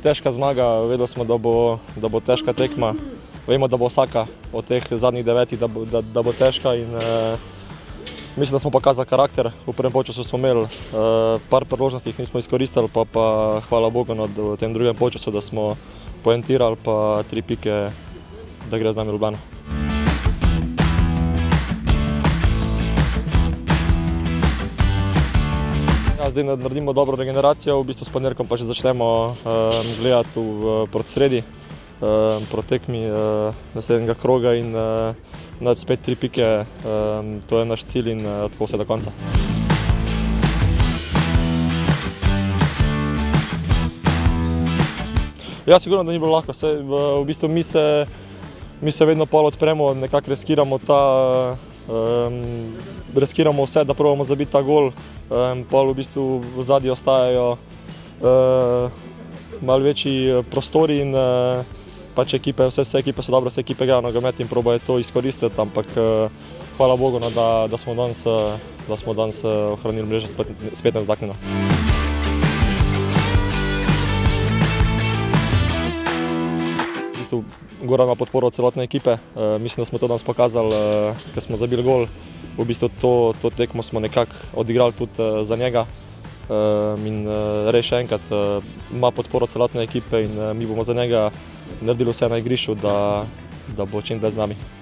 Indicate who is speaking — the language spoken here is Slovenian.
Speaker 1: težka zmaga, vedeli smo, da bo težka tekma. Vemo, da bo vsaka od teh zadnjih 9, da bo težka in mislim, da smo pokazali karakter. V prvem polčasu smo imeli par priložnosti, jih nismo izkoristili, pa hvala Bogu v tem drugem polčasu, da smo poentirali pa 3 pike, da gre z nami v Ljubljano. Ja, zdaj naredimo dobro regeneracijo, v bistvu s ponedeljkom pa že začnemo gledati proti sredi, proti tekmi naslednjega kroga in narediti spet 3 pike, to je naš cilj in tako vse do konca. Ja, sigurno, da ni bilo lahko, v bistvu mi se vedno pol odpremo, nekako riskiramo vse, da probamo zabiti ta gol, pol v bistvu v zadnji ostajajo malo večji prostori in pač vse ekipe so dobre, vse ekipe igrajo nogomet in probajo to izkoristiti, ampak hvala Bogu, da smo danes ohranili mrežo spet nedotaknjeno. Goran ima podporo celotne ekipe, mislim, da smo to danes pokazali, ker smo zabili gol. V bistvu to tekmo smo nekako odigrali tudi za njega in res še enkrat ima podporo celotne ekipe in mi bomo za njega naredili vse na igrišču, da bo čim dlje z nami.